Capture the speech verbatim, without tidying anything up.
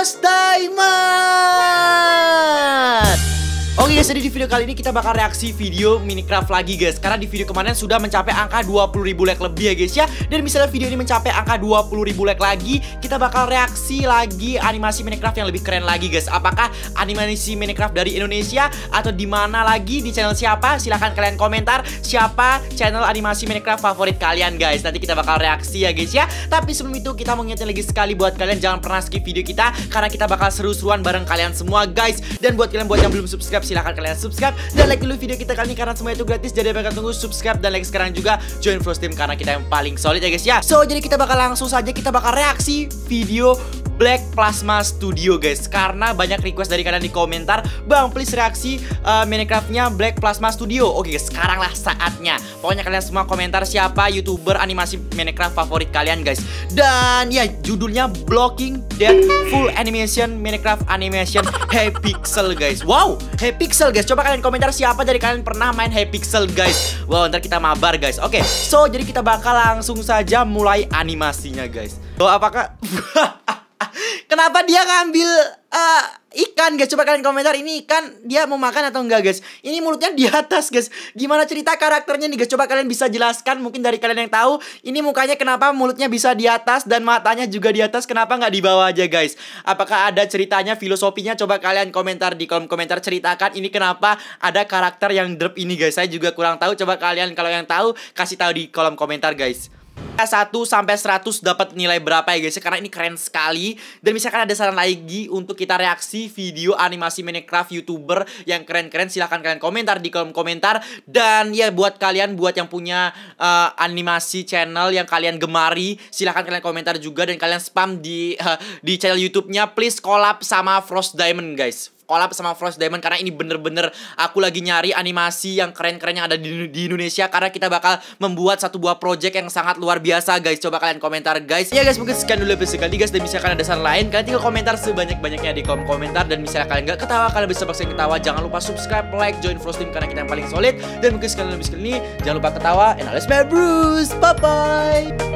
Frost Diamond. Oke guys, jadi di video kali ini kita bakal reaksi video Minecraft lagi guys. Karena di video kemarin sudah mencapai angka dua puluh ribu like lebih ya guys ya. Dan misalnya video ini mencapai angka dua puluh ribu like lagi, kita bakal reaksi lagi animasi Minecraft yang lebih keren lagi guys. Apakah animasi Minecraft dari Indonesia atau di mana lagi, di channel siapa? Silahkan kalian komentar siapa channel animasi Minecraft favorit kalian guys. Nanti kita bakal reaksi ya guys ya. Tapi sebelum itu kita mau ngingetin lagi sekali buat kalian jangan pernah skip video kita, karena kita bakal seru-seruan bareng kalian semua guys. Dan buat kalian buat yang belum subscribe, silahkan kalian subscribe dan like dulu video kita kali ini karena semua itu gratis. Jadi bakal tunggu subscribe dan like sekarang juga, join Frost Team karena kita yang paling solid ya guys ya. So jadi kita bakal langsung saja, kita bakal reaksi video Black Plasma Studio guys. Karena banyak request dari kalian di komentar, bang please reaksi uh, Minecraftnya Black Plasma Studio. Oke guys, sekarang lah saatnya. Pokoknya kalian semua komentar siapa youtuber animasi Minecraft favorit kalian guys. Dan ya judulnya Blocking Dead Full Animation Minecraft Animation Hypixel guys. Wow, Hypixel guys. Coba kalian komentar siapa dari kalian pernah main Hypixel guys. Wow, ntar kita mabar guys. Oke, so jadi kita bakal langsung saja mulai animasinya guys. Oh, apakah kenapa dia ngambil uh, ikan guys? Coba kalian komentar, ini ikan dia mau makan atau enggak guys? Ini mulutnya di atas guys. Gimana cerita karakternya nih guys? Coba kalian bisa jelaskan, mungkin dari kalian yang tahu. Ini mukanya kenapa mulutnya bisa di atas dan matanya juga di atas? Kenapa nggak di bawah aja guys? Apakah ada ceritanya, filosofinya? Coba kalian komentar di kolom komentar, ceritakan ini kenapa ada karakter yang drop ini guys. Saya juga kurang tahu. Coba kalian kalau yang tahu kasih tahu di kolom komentar guys. Satu sampai seratus dapat nilai berapa ya guys? Karena ini keren sekali. Dan misalkan ada saran lagi untuk kita reaksi video animasi Minecraft YouTuber yang keren-keren, silahkan kalian komentar di kolom komentar. Dan ya buat kalian, buat yang punya uh, animasi channel yang kalian gemari, silahkan kalian komentar juga. Dan kalian spam di, uh, di channel YouTube-nya. Please collab sama Frost Diamond guys. Collab sama Frost Diamond karena ini bener-bener aku lagi nyari animasi yang keren-keren yang ada di, di Indonesia. Karena kita bakal membuat satu buah project yang sangat luar biasa guys. Coba kalian komentar guys. Ya guys, mungkin sekian dulu episode kali guys. Dan misalkan ada saran lain, kalian tinggal komentar sebanyak-banyaknya di kolom komentar. Dan misalnya kalian gak ketawa, kalian bisa paksa ketawa. Jangan lupa subscribe, like, join Frost Team karena kita yang paling solid. Dan mungkin sekian dulu episode ini, jangan lupa ketawa. And let's bye Bruce, bye bye.